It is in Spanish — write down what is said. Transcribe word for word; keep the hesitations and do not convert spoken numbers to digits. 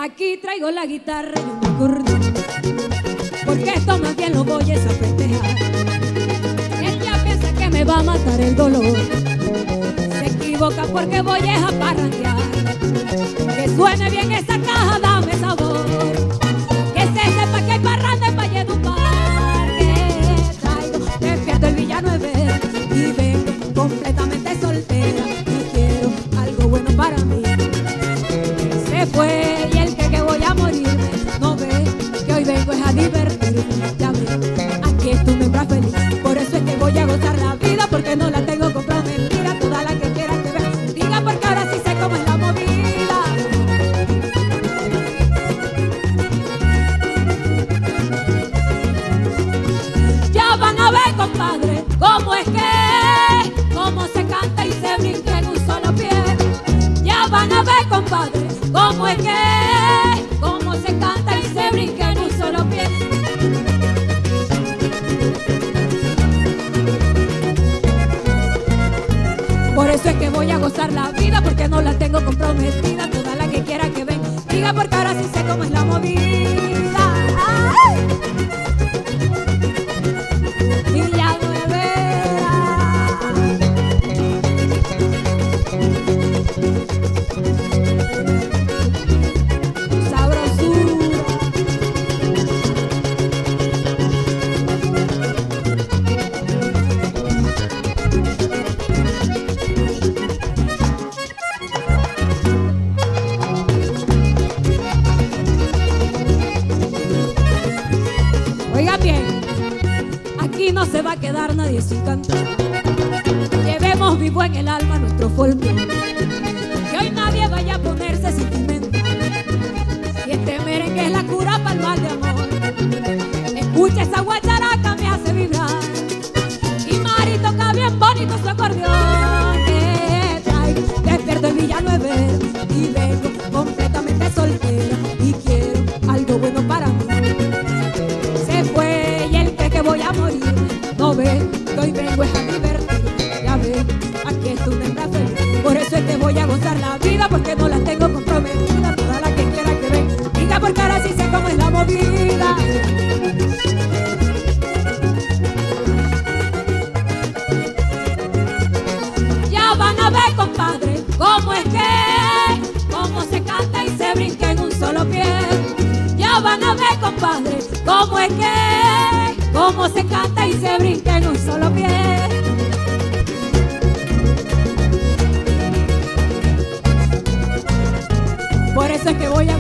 Aquí traigo la guitarra y un acordeón, porque esto más bien lo voy a festejar. Él ya piensa que me va a matar el dolor, se equivoca porque voy a parrandear. Que suene bien esa caja, dame sabor, que se sepa que hay parranda en Valledupar. Que traigo, despierto el Villanueva y vengo completamente soltera y quiero algo bueno para mí. Se fue y el que que voy a morirme no ve que hoy vengo es a divertirme. Ya ve, aquí es tu membra feliz, por eso es que voy a gozar la vida, porque no la tengo comprometida. Toda la que quiera que vea, diga porque ahora sí sé cómo es la movida. Ya van a ver, compadre, cómo es que, cómo se canta y se brinca en un solo pie. Ya van a ver, compadre, cómo es que, cómo se canta y se brinca en un solo pie. Por eso es que voy a gozar la vida, porque no la tengo comprometida. Toda la que quiera que ven, diga porque ahora sí sé cómo es la movida. ¡Ay! Oiga bien, aquí no se va a quedar nadie sin cantar. Llevemos vivo en el alma nuestro folclore, que hoy nadie vaya a ponerse sentimental. Si este merengue es la cura para el mal de amor, escucha esa guacharaca, me hace vibrar. Y Mari toca bien bonito su acordeón. Que traigo, despierto el Villanueva y vengo completamente soltera y quiero algo bueno para mí. Voy a morir, no ve que hoy vengo es a divertirme. Ya ve, aquí es tu membra feliz, por eso es que voy a gozar la vida, porque no la tengo comprometida. Toda la que quiera que ven, diga porque ahora sí sé cómo es la movida. Ya van a ver, compadre, cómo es que, cómo se canta y se brinca en un solo pie. Ya van a ver, compadre, cómo es que, cómo se canta y se brinca en un solo pie. Por eso es que voy a